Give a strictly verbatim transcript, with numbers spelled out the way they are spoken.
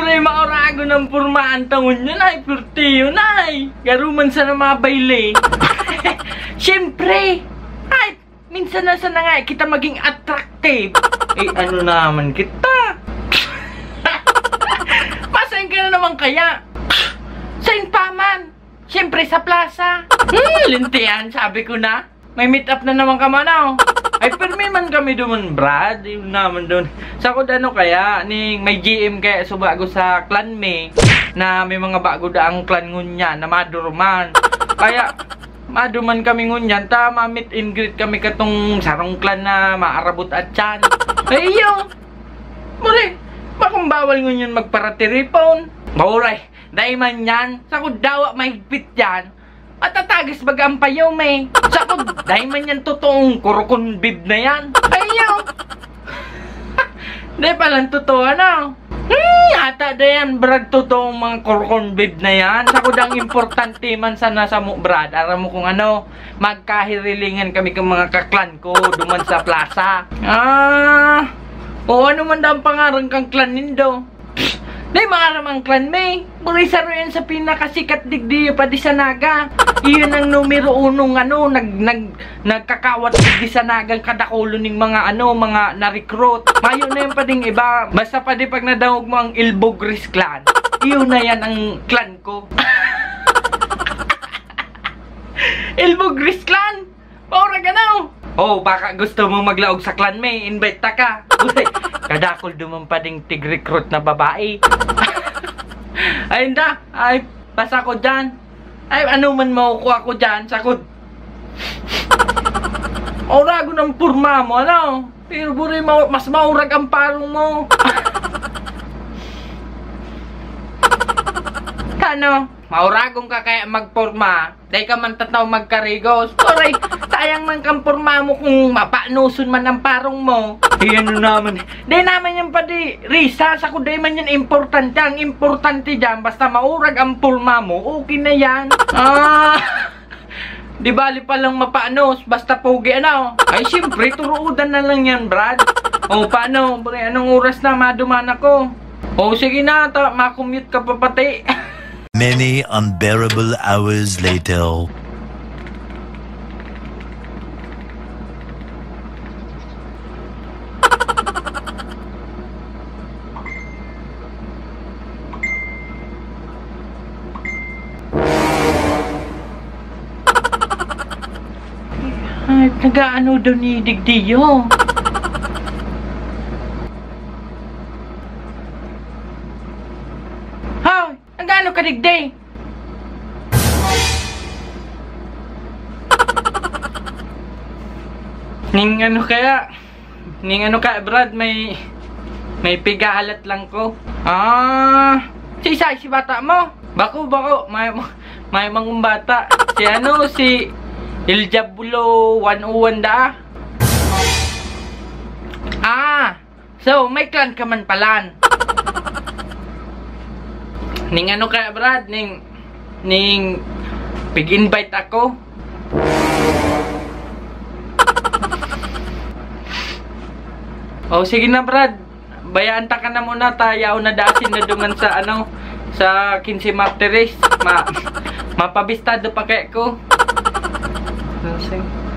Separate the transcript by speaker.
Speaker 1: Bure, maurago ng purmaan tangon yun ay, purti yun ay. Garuman sa na mabayle. Siyempre, ay, minsan na sana nga kita maging attractive. Eh, ano naman kita? Pasain ka na naman kaya? Sain pa man. Siyempre sa plaza. Hmm, lintian, sabi ko na. May meet up na naman ka man, oh. Ay, pero may man kami doon, Brad. Yun naman doon. Sa kung ano kaya, ning may G M kaya so bago sa clan me, na may mga bago daang clan ngunya na maduruman. Kaya, maduman kami ngunyan, ta ma-meet and greet kami katong sarong clan na maarabot at chan. Ay, iyo. Muli, bakong bawal ngunyan magparatiripon? Bauray, dahil man yan, sa kung dawa mahigpit yan, matatagis baga ang payaw, may. Sa kung dahil man yan totoong kurukon bib na yan. Ayaw. Dahil palang totoo, ano? Hmm, ata da yan, Brad, totoong mga kurukon bib na yan. Sa kung dang importante man sana sa mo, Brad. Aram mo kung ano, magkahirilingan kami kang mga kaklan ko duman sa plaza. Ah, o ano man daw ang pangarang kang clan nindo? Day maaram ang clan may. Burisa ro yan sa pinakasikat digdi pa di sa naga. Iyon ang numero unong ano nag nag nagkakawat di sa nagang kadakulo ning mga ano mga na-recruit. Mayo na yan pa ding iba. Basta pa di pag nadawog mo ang Ilbogris clan. Iyon na yan ang clan ko. Ilbogris clan. Ora ka na. Oh, baka gusto mo maglaog sa clan may, invite ta ka. Uy, kadakol duman pa ding tig-recruit na babae. Ay, hindi. Ay, basta ko dyan. Ay, ano man makukuha ko dyan, sakod. Orago ng purma mo, ano? Pero buri, ma mas maurag ang parong mo. Ano? Mauragong ka kaya magporma. Dahil ka man tataw magkarigos. Oray, sayang man kang porma mo kung mapanuson man ang parong mo. Eh, ano naman. Dahil naman yan pa di, Risa, sa kuday man yan importante. Ang importante dyan, basta maurag ang porma mo, okay na yan. Ah, di bali palang mapanos, basta pogi ano. Ay, siyempre, turuudan na lang yan, Brad. O, paano? Anong oras na maduman ako? O, sige na, makumute ka pa pati.
Speaker 2: Many unbearable hours later.
Speaker 1: Ay, nag-aano daw ni Digdiyo? Nagano ka digday? Ning ano kaya? Ning ano ka, Brad, may may pigahalat lang ko. Ah, si Isay, si bata mo. Bako, bako, may may mangong bata. Si ano, si Iljabulo one oh one da. Ah, so may clan ka man palan. Ning ano kaya, Brad, ning ning pig-invite ako. Oh, sige na, Brad. Bayaan ta ka na muna, tayaw na dasin na duman sa ano, sa quince Martires. Ma mapabistado pa kay ko. Sige.